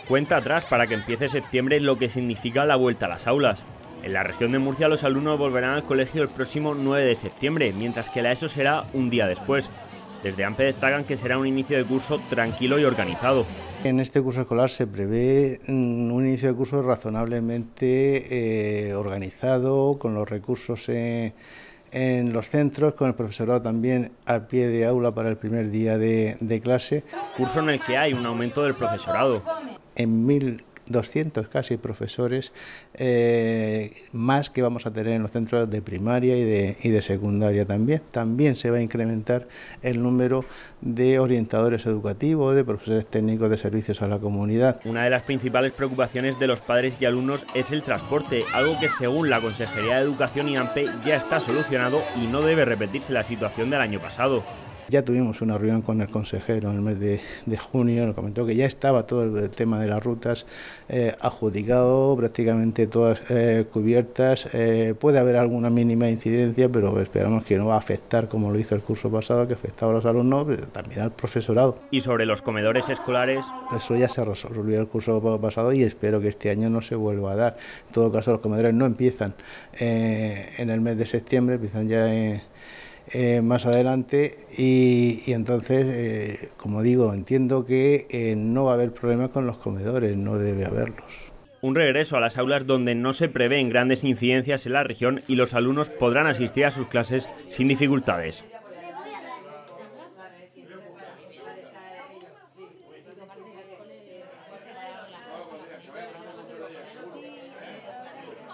Cuenta atrás para que empiece septiembre, lo que significa la vuelta a las aulas. En la región de Murcia los alumnos volverán al colegio el próximo 9 de septiembre, mientras que la ESO será un día después. Desde AMPE destacan que será un inicio de curso tranquilo y organizado. En este curso escolar se prevé un inicio de curso razonablemente organizado, con los recursos en los centros, con el profesorado también a pie de aula para el primer día de clase. Curso en el que hay un aumento del profesorado. En 1.200 casi profesores más que vamos a tener en los centros de primaria y de secundaria también. También se va a incrementar el número de orientadores educativos, de profesores técnicos de servicios a la comunidad. Una de las principales preocupaciones de los padres y alumnos es el transporte, algo que según la Consejería de Educación y AMPE ya está solucionado y no debe repetirse la situación del año pasado. Ya tuvimos una reunión con el consejero en el mes de junio, nos comentó que ya estaba todo el tema de las rutas adjudicado, prácticamente todas cubiertas. Puede haber alguna mínima incidencia, pero esperamos que no va a afectar como lo hizo el curso pasado, que afectaba a los alumnos, pero también al profesorado. Y sobre los comedores escolares, eso ya se resolvió el curso pasado y espero que este año no se vuelva a dar. En todo caso, los comedores no empiezan en el mes de septiembre, empiezan ya más adelante y entonces, como digo, entiendo que no va a haber problemas con los comedores, no debe haberlos. Un regreso a las aulas donde no se prevén grandes incidencias en la región y los alumnos podrán asistir a sus clases sin dificultades.